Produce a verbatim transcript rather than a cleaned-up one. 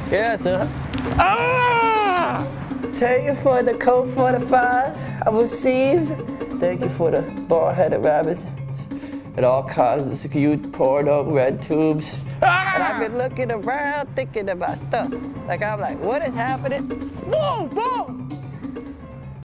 Yeah, sir. Ah! Thank you for the Colt forty-five I received. Thank you for the bald-headed rabbits. And all kinds of cute poured up red tubes. Ah! And I've been looking around thinking about stuff. Like I'm like, what is happening? Whoa, whoa!